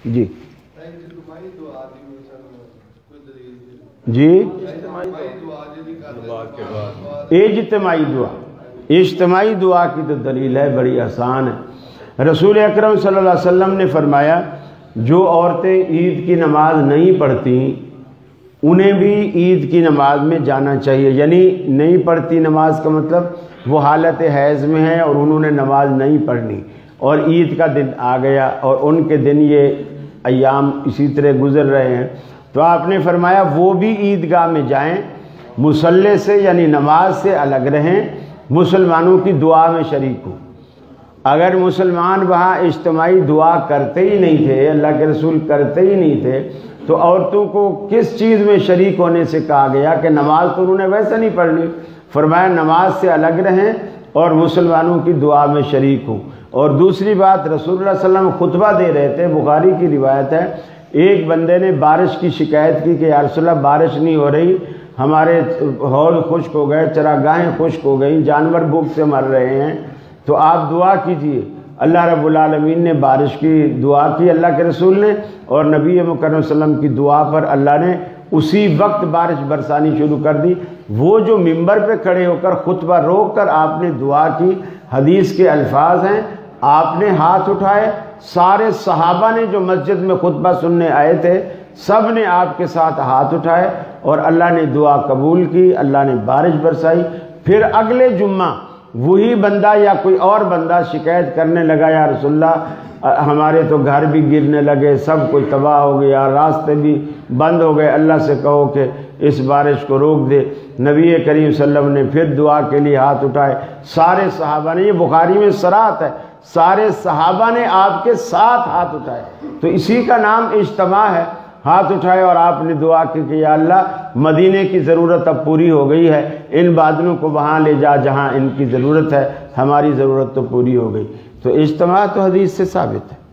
جی جی اجتماعی دعا کی تو دلیل ہے، بڑی آسان ہے۔ رسول اکرم صلی اللہ علیہ وسلم نے فرمایا جو عورتیں عید کی نماز نہیں پڑھتی انہیں بھی عید کی نماز میں جانا چاہیے، یعنی نہیں پڑھتی نماز کا مطلب وہ حالت حیض میں ہے اور انہوں نے نماز نہیں پڑھنی اور عید کا دن آ گیا اور ان کے دن یہ ایام اسی طرح گزر رہے ہیں، تو آپ نے فرمایا وہ بھی عیدگاہ میں جائیں، مصلی سے یعنی نماز سے الگ رہیں، مسلمانوں کی دعا میں شریک ہوں۔ اگر مسلمان وہاں اجتماعی دعا کرتے ہی نہیں تھے، اللہ کے رسول کرتے ہی نہیں تھے، تو عورتوں کو کس چیز میں شریک ہونے سے کہا گیا کہ نماز تو انہوں نے ویسے نہیں پڑھنی؟ فرمایا نماز سے الگ رہیں اور مسلمانوں کی دعا میں شریک ہوں۔ اور دوسری بات، رسول اللہ صلی اللہ علیہ وسلم خطبہ دے رہے تھے، بخاری کی روایت ہے، ایک بندے نے بارش کی شکایت کی کہ یا رسول اللہ بارش نہیں ہو رہی، ہمارے حوض خشک ہو گئے، چراگاہیں خشک ہو گئیں، جانور بھوک سے مر رہے ہیں، تو آپ دعا کیجئے۔ اللہ رب العالمین نے بارش کی دعا کی اللہ کے رسول نے، اور نبی مکرم صلی اللہ علیہ وسلم کی دعا پر اللہ نے اسی وقت بارش برسانی شروع کر دی۔ وہ جو ممبر پہ کھڑے ہو کر خطبہ روک کر آپ نے دعا کی، حدیث کے الفاظ ہیں، آپ نے ہاتھ اٹھائے، سارے صحابہ نے جو مسجد میں خطبہ سننے آئے تھے سب نے آپ کے ساتھ ہاتھ اٹھائے اور اللہ نے دعا قبول کی، اللہ نے بارش برسائی۔ پھر اگلے جمعہ وہی بندہ یا کوئی اور بندہ شکایت کرنے لگا، یا رسول اللہ ہمارے تو گھر بھی گرنے لگے، سب کچھ تباہ ہو گیا، راستے بھی بند ہو گئے، اللہ سے کہو کہ اس بارش کو روک دے۔ نبی کریم صلی اللہ علیہ وسلم نے پھر دعا کے لیے ہاتھ اٹھائے، سارے صحابہ نے، یہ بخاری میں صراحت ہے، سارے صحابہ نے آپ کے ساتھ ہاتھ اٹھائے، تو اسی کا نام اجتماع ہے۔ ہاتھ اٹھائے اور آپ نے دعا کی کہ یا اللہ مدینے کی ضرورت اب پوری ہو گئی ہے، ان بادلوں کو وہاں لے جا جہاں ان کی ضرورت ہے، ہماری ضرورت تو پوری ہو گئی۔ تو اجتماع تو حدیث سے ثابت ہے۔